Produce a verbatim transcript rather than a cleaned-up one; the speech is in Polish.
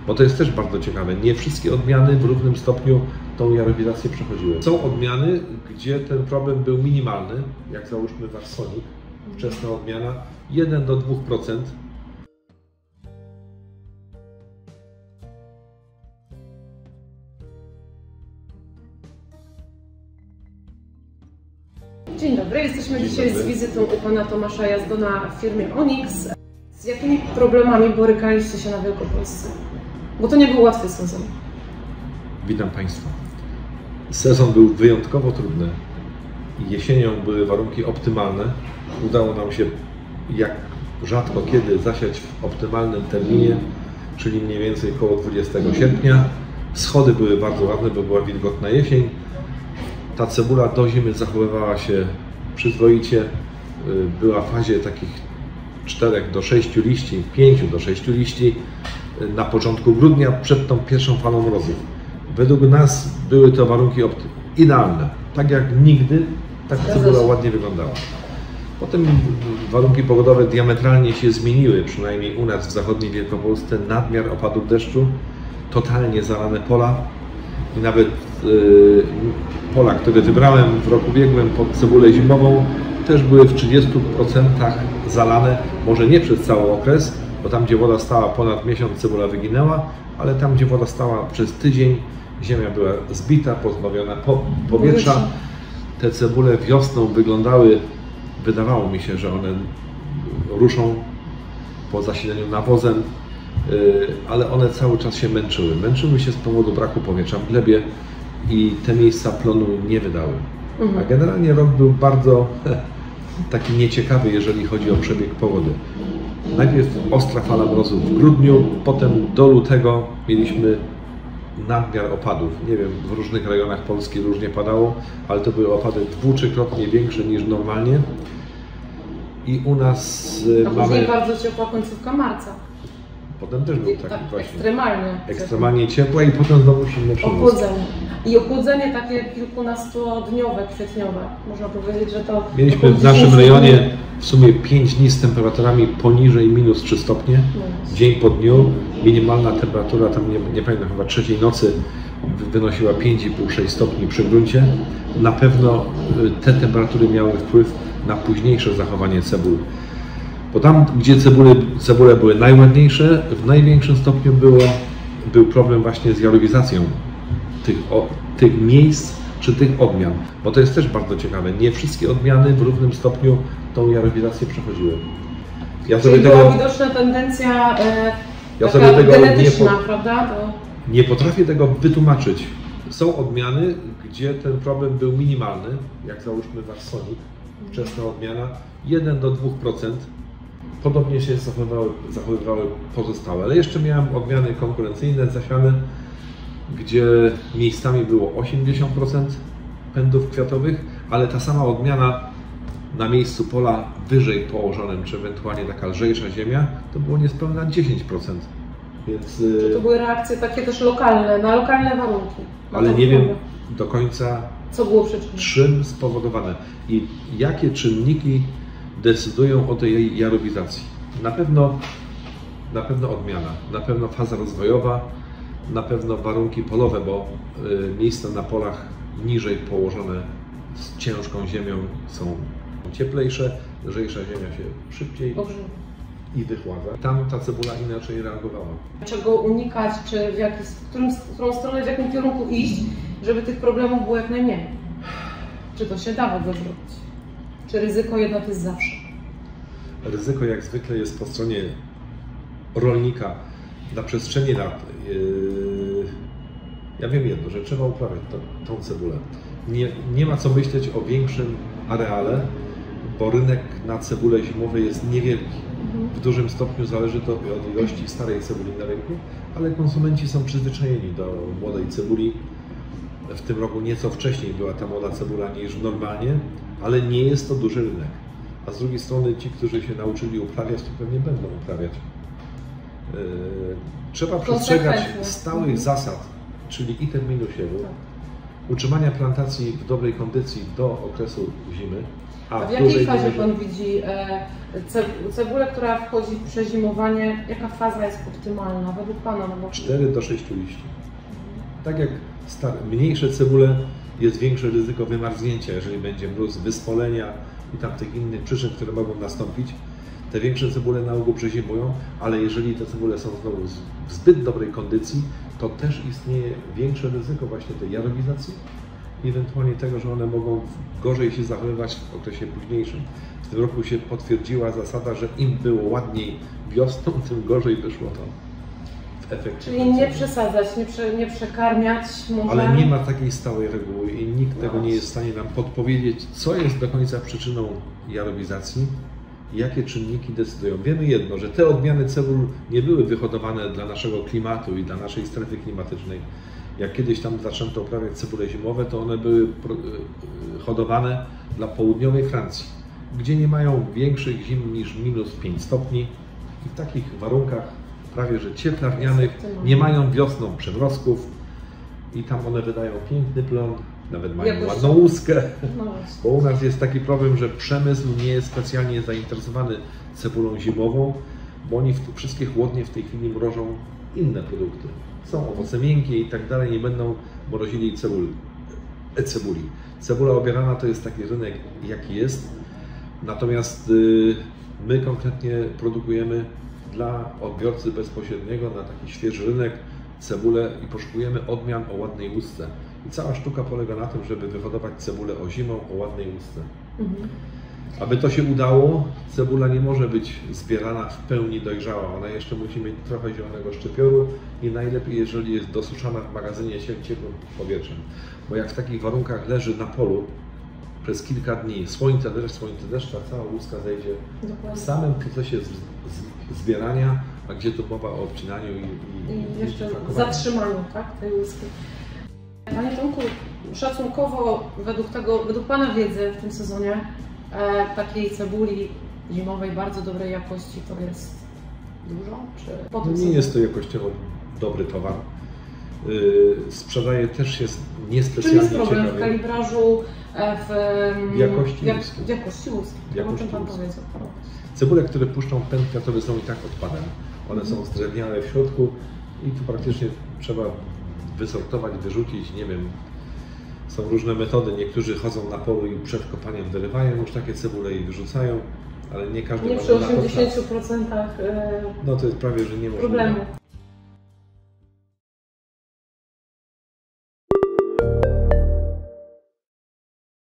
bo to jest też bardzo ciekawe. Nie wszystkie odmiany w równym stopniu tą jarowizację przechodziły. Są odmiany, gdzie ten problem był minimalny, jak załóżmy Warsonik, wczesna odmiana, jeden do dwóch procent. Dzień dobry, jesteśmy Dzień dzisiaj dobry. z wizytą u pana Tomasza Jazdona w firmie Onyx. Z jakimi problemami borykaliście się na Wielkopolsce? Bo to nie był łatwy sezon. Witam Państwa. Sezon był wyjątkowo trudny. Jesienią były warunki optymalne. Udało nam się jak rzadko kiedy zasiać w optymalnym terminie, czyli mniej więcej około dwudziestego sierpnia. Schody były bardzo ładne, bo była wilgotna jesień. Ta cebula do zimy zachowywała się przyzwoicie. Była w fazie takich czterech do sześciu liści, pięciu do sześciu liści na początku grudnia przed tą pierwszą falą mrozów. Według nas były to warunki idealne. Tak jak nigdy, tak cebula ładnie wyglądała. Potem warunki pogodowe diametralnie się zmieniły, przynajmniej u nas w zachodniej Wielkopolsce. Nadmiar opadów deszczu, totalnie zalane pola i nawet yy, pola, które wybrałem w roku ubiegłym pod cebulę zimową, też były w trzydziestu procentach zalane, może nie przez cały okres, bo tam gdzie woda stała ponad miesiąc cebula wyginęła, ale tam gdzie woda stała przez tydzień, ziemia była zbita, pozbawiona po powietrza. Te cebule wiosną wyglądały, wydawało mi się, że one ruszą po zasileniu nawozem, ale one cały czas się męczyły. Męczyły się z powodu braku powietrza w glebie i te miejsca plonu nie wydały. A generalnie rok był bardzo taki nieciekawy, jeżeli chodzi o przebieg pogody. Najpierw ostra fala mrozów w grudniu, potem do lutego mieliśmy nadmiar opadów. Nie wiem, w różnych rejonach Polski różnie padało, ale to były opady dwu, trzykrotnie większe niż normalnie. I u nas A mamy... później bardzo ciepła końcówka marca. Potem też był taki tak, właśnie. Ekstremalnie. Ekstremalnie ciepła i potem znowu silne przymrozki. Ochłodzenie. I ochłodzenie takie kilkunastodniowe, kwietniowe. Można powiedzieć, że to... Mieliśmy w naszym rejonie w sumie pięć dni z temperaturami poniżej minus trzy stopnie. No. Dzień po dniu. Minimalna temperatura, tam nie, nie pamiętam, chyba trzeciej nocy wynosiła pięć i pół do sześciu stopni przy gruncie. Na pewno te temperatury miały wpływ na późniejsze zachowanie cebul. Bo tam, gdzie cebule, cebule były najładniejsze, w największym stopniu było, był problem właśnie z jarowizacją tych, o, tych miejsc czy tych odmian. Bo to jest też bardzo ciekawe. Nie wszystkie odmiany w równym stopniu tą jarowizację przechodziły. Ja Czyli była tego, widoczna tendencja e, ja sobie tego genetyczna, nie po, prawda? To... Nie potrafię tego wytłumaczyć. Są odmiany, gdzie ten problem był minimalny, jak załóżmy Warsonik, wczesna odmiana, jeden do dwóch procent. Podobnie się zachowywały, zachowywały pozostałe, ale jeszcze miałem odmiany konkurencyjne zasiane, gdzie miejscami było osiemdziesiąt procent pędów kwiatowych, ale ta sama odmiana na miejscu pola wyżej położonym, czy ewentualnie taka lżejsza ziemia, to było niespełna dziesięć procent. Więc, to, to były reakcje takie też lokalne, na lokalne warunki. Ale nie wiem do końca, co było przyczyną, czym spowodowane i jakie czynniki decydują o tej jarowizacji. Na pewno, na pewno odmiana, na pewno faza rozwojowa, na pewno warunki polowe, bo y, miejsca na polach niżej położone z ciężką ziemią są cieplejsze, lżejsza ziemia się szybciej Ogrzewa. i wychładza. Tam ta cebula inaczej reagowała. Czego unikać, czy w, jaki, w, którym, w którą stronę, w jakim kierunku iść, żeby tych problemów było jak najmniej? Czy to się da w ogóle zrobić? Czy ryzyko jednak jest zawsze? Ryzyko jak zwykle jest po stronie rolnika na przestrzeni lat. Yy, ja wiem jedno, że trzeba uprawiać to, tą cebulę. Nie, nie ma co myśleć o większym areale, bo rynek na cebulę zimowej jest niewielki. W dużym stopniu zależy to od ilości starej cebuli na rynku, ale konsumenci są przyzwyczajeni do młodej cebuli. W tym roku nieco wcześniej była ta młoda cebula niż normalnie, ale nie jest to duży rynek. A z drugiej strony ci, którzy się nauczyli uprawiać, to pewnie będą uprawiać. Yy, trzeba przestrzegać stałych zasad, czyli i terminu siewu, utrzymania plantacji w dobrej kondycji do okresu zimy. A w w jakiej dużej fazie mierze- Pan widzi e, ce, cebulę, która wchodzi w przezimowanie? Jaka faza jest optymalna według Pana? No bo... cztery do sześciu liści. Tak jak star- mniejsze cebule jest większe ryzyko wymarznięcia, jeżeli będzie mróz, wyspolenia i tam tych innych przyczyn, które mogą nastąpić. Te większe cebule na ogół przezimują, ale jeżeli te cebule są znowu z- w zbyt dobrej kondycji, to też istnieje większe ryzyko właśnie tej jarowizacji i ewentualnie tego, że one mogą gorzej się zachowywać w okresie późniejszym. W tym roku się potwierdziła zasada, że im było ładniej wiosną, tym gorzej wyszło to w efekcie. Czyli nie przesadzać, nie, prze, nie przekarmiać może. Ale nie ma takiej stałej reguły i nikt tego nie jest w stanie nam podpowiedzieć, co jest do końca przyczyną jarowizacji i jakie czynniki decydują. Wiemy jedno, że te odmiany cebul nie były wyhodowane dla naszego klimatu i dla naszej strefy klimatycznej. Jak kiedyś tam zaczęto uprawiać cebule zimowe, to one były pro- hodowane dla południowej Francji, gdzie nie mają większych zim niż minus pięć stopni i w takich warunkach prawie że cieplarnianych nie mają wiosną przymrozków i tam one wydają piękny plon, nawet mają Jakoś- ładną łuskę. No właśnie. Bo u nas jest taki problem, że przemysł nie jest specjalnie zainteresowany cebulą zimową, bo oni w, wszystkie chłodnie w tej chwili mrożą inne produkty. Są owoce miękkie i tak dalej, nie będą mrozili cebuli. cebuli. Cebula obierana to jest taki rynek, jaki jest, natomiast y, my konkretnie produkujemy dla odbiorcy bezpośredniego na taki świeży rynek cebulę i poszukujemy odmian o ładnej łusce. I cała sztuka polega na tym, żeby wyhodować cebulę o zimą o ładnej łusce. Mhm. Aby to się udało, cebula nie może być zbierana w pełni dojrzała. Ona jeszcze musi mieć trochę zielonego szczypioru i najlepiej, jeżeli jest dosuszana w magazynie ciepłym powietrzem. Bo jak w takich warunkach leży na polu przez kilka dni, słońce, deszcz, słońce, deszcz, ta cała łuska zejdzie w Dokładnie. samym procesie z, z, zbierania, a gdzie tu mowa o obcinaniu i, i, I jeszcze pakowaniu. zatrzymaniu, tak, tej łuski. Panie Tomku, szacunkowo według tego, według Pana wiedzy w tym sezonie e, takiej cebuli zimowej bardzo dobrej jakości to jest dużo? Czy po tym Nie sezonie? jest to jakościowo dobry towar. Yy, sprzedaje też się Czym niespecjalnie jest problem w ciekawie. kalibrażu, e, w, W jakości jak, łuski. w jakości łuski? W jakości O czym Pan łuski. powiedział? Cebule, które puszczą pęd kwiatowy, są i tak odpadem. One są zdrewniałe w środku i tu praktycznie trzeba wysortować, wyrzucić, nie wiem. Są różne metody. Niektórzy chodzą na polu i przed kopaniem wyrywają już takie cebule i wyrzucają, ale nie każdy Nie ma przy na to czas. osiemdziesięciu procentach e, No to jest prawie, że niemożliwe. problemu.